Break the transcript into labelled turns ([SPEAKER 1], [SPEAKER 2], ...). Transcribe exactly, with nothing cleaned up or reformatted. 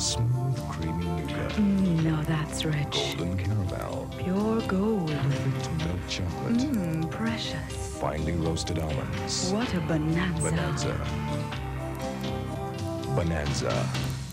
[SPEAKER 1] smooth, creamy nougat.
[SPEAKER 2] Mm, no, that's rich.
[SPEAKER 1] Golden caramel.
[SPEAKER 2] Pure gold.
[SPEAKER 1] Perfect milk chocolate.
[SPEAKER 2] Mmm, precious.
[SPEAKER 1] Finely roasted almonds.
[SPEAKER 2] What a bonanza.
[SPEAKER 1] Bonanza. Bonanza.